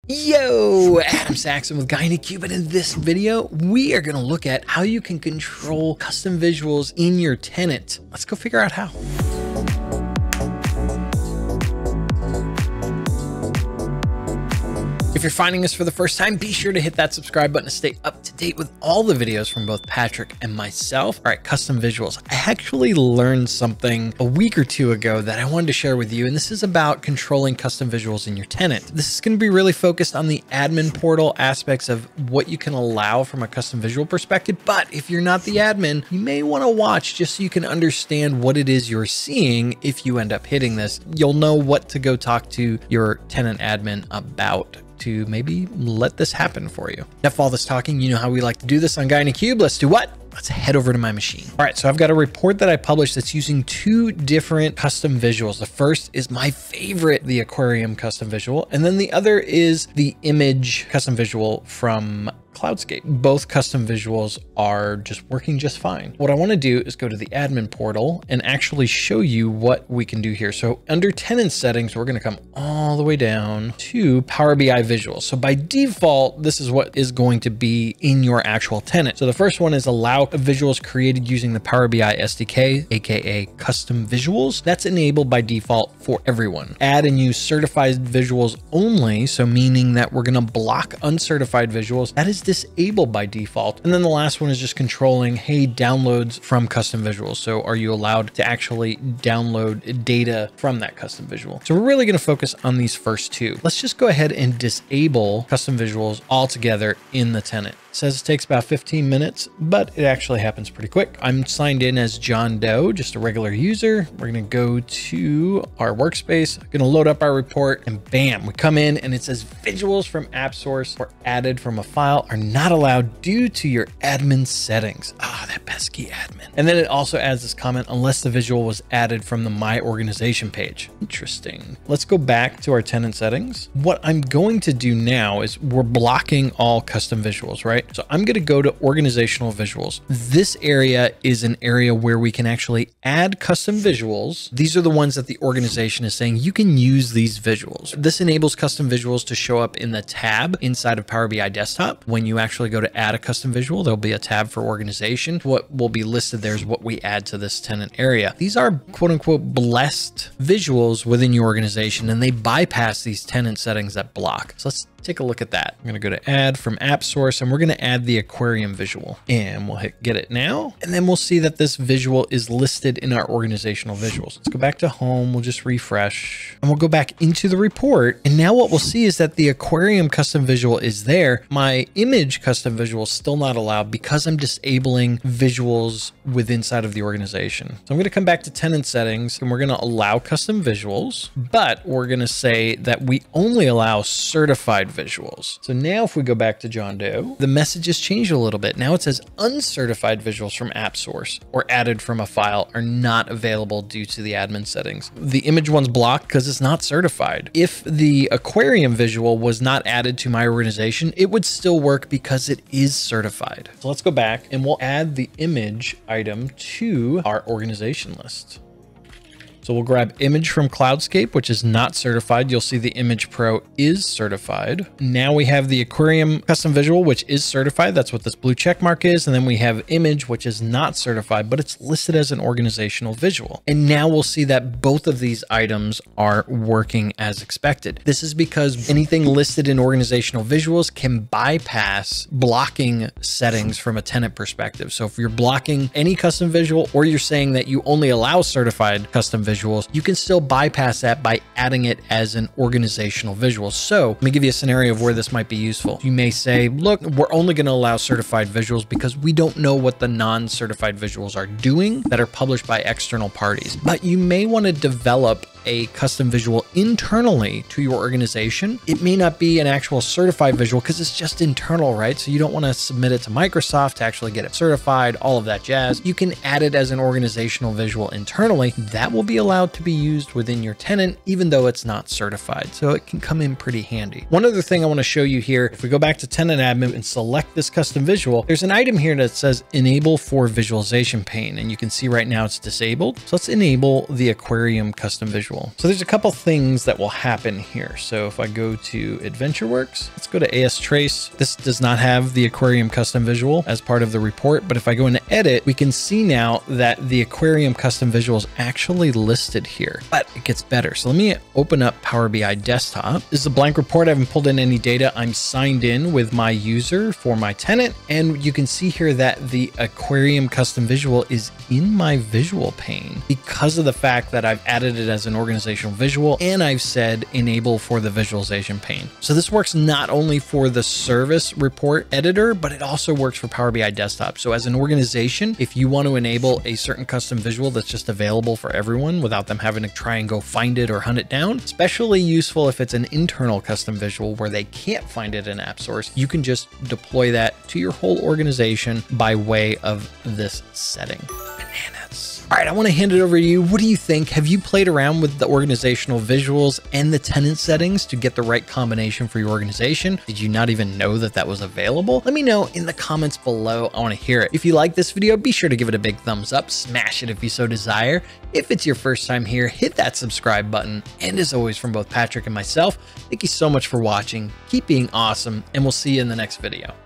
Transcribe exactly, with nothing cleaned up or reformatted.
Yo, Adam Saxon with Guy Anycube, and in this video, we are going to look at how you can control custom visuals in your tenant. Let's go figure out how. If you're finding us for the first time, be sure to hit that subscribe button to stay up to date with all the videos from both Patrick and myself. All right, custom visuals. I actually learned something a week or two ago that I wanted to share with you, and this is about controlling custom visuals in your tenant. This is going to be really focused on the admin portal aspects of what you can allow from a custom visual perspective. But if you're not the admin, you may want to watch just so you can understand what it is you're seeing. If you end up hitting this, you'll know what to go talk to your tenant admin about to maybe let this happen for you. Enough all this talking, you know how we like to do this on Guy Anycube. Let's do what? Let's head over to my machine. All right, so I've got a report that I published that's using two different custom visuals. The first is my favorite, the aquarium custom visual, and then the other is the image custom visual from Cloudscape. Both custom visuals are just working just fine. What I want to do is go to the admin portal and actually show you what we can do here. So under tenant settings, we're going to come all the way down to Power B I visuals. So by default, this is what is going to be in your actual tenant. So the first one is allow visuals created using the Power B I S D K, aka custom visuals. That's enabled by default for everyone. Add and use certified visuals only. So meaning that we're going to block uncertified visuals. That is disabled by default. And then the last one is just controlling, hey, downloads from custom visuals. So are you allowed to actually download data from that custom visual? So we're really going to focus on these first two. Let's just go ahead and disable custom visuals altogether in the tenant. It says it takes about fifteen minutes, but it actually happens pretty quick. I'm signed in as John Doe, just a regular user. We're going to go to our workspace, going to load up our report, and bam, we come in and it says visuals from AppSource or added from a file are not allowed due to your admin settings. Ah, oh, that pesky admin. And then it also adds this comment, unless the visual was added from the My Organization page. Interesting. Let's go back to our tenant settings. What I'm going to do now is we're blocking all custom visuals, right? So I'm going to go to organizational visuals. This area is an area where we can actually add custom visuals. These are the ones that the organization is saying you can use these visuals. This enables custom visuals to show up in the tab inside of Power B I Desktop. When you actually go to add a custom visual, there'll be a tab for organization. What will be listed there is what we add to this tenant area. These are quote unquote blessed visuals within your organization, and they bypass these tenant settings that block. So let's take a look at that. I'm going to go to add from AppSource, and we're going to add the aquarium visual, and we'll hit get it now. And then we'll see that this visual is listed in our organizational visuals. Let's go back to home. We'll just refresh and we'll go back into the report. And now what we'll see is that the aquarium custom visual is there. My image custom visual is still not allowed because I'm disabling visuals with inside of the organization. So I'm going to come back to tenant settings, and we're going to allow custom visuals, but we're going to say that we only allow certified visuals. So now if we go back to John Doe, the message has changed a little bit. Now it says uncertified visuals from AppSource or added from a file are not available due to the admin settings. The image one's blocked because it's not certified. If the aquarium visual was not added to my organization, it would still work because it is certified. So let's go back and we'll add the image item to our organization list. So we'll grab image from Cloudscape, which is not certified. You'll see the Image Pro is certified. Now we have the aquarium custom visual, which is certified. That's what this blue check mark is. And then we have image, which is not certified, but it's listed as an organizational visual. And now we'll see that both of these items are working as expected. This is because anything listed in organizational visuals can bypass blocking settings from a tenant perspective. So if you're blocking any custom visual, or you're saying that you only allow certified custom visuals, you can still bypass that by adding it as an organizational visual. So let me give you a scenario of where this might be useful. You may say, look, we're only going to allow certified visuals because we don't know what the non-certified visuals are doing that are published by external parties. But you may want to develop a custom visual internally to your organization. It may not be an actual certified visual because it's just internal, right? So you don't want to submit it to Microsoft to actually get it certified, all of that jazz. You can add it as an organizational visual internally. That will be allowed to be used within your tenant, even though it's not certified. So it can come in pretty handy. One other thing I want to show you here, if we go back to tenant admin and select this custom visual, there's an item here that says enable for visualization pane. And you can see right now it's disabled. So let's enable the aquarium custom visual visual. So there's a couple things that will happen here. So if I go to AdventureWorks, let's go to A S Trace. This does not have the aquarium custom visual as part of the report, but if I go into edit, we can see now that the aquarium custom visual is actually listed here, but it gets better. So let me open up Power B I Desktop. This is a blank report. I haven't pulled in any data. I'm signed in with my user for my tenant, and you can see here that the aquarium custom visual is in my visual pane because of the fact that I've added it as an organizational visual and I've said enable for the visualization pane. So this works not only for the service report editor, but it also works for Power B I Desktop. So as an organization, if you want to enable a certain custom visual that's just available for everyone without them having to try and go find it or hunt it down, especially useful if it's an internal custom visual where they can't find it in AppSource, you can just deploy that to your whole organization by way of this setting. Bananas. All right, I want to hand it over to you. What do you think? Have you played around with the organizational visuals and the tenant settings to get the right combination for your organization? Did you not even know that that was available? Let me know in the comments below. I want to hear it. If you like this video, be sure to give it a big thumbs up. Smash it if you so desire. If it's your first time here, hit that subscribe button. And as always, from both Patrick and myself, thank you so much for watching. Keep being awesome, and we'll see you in the next video.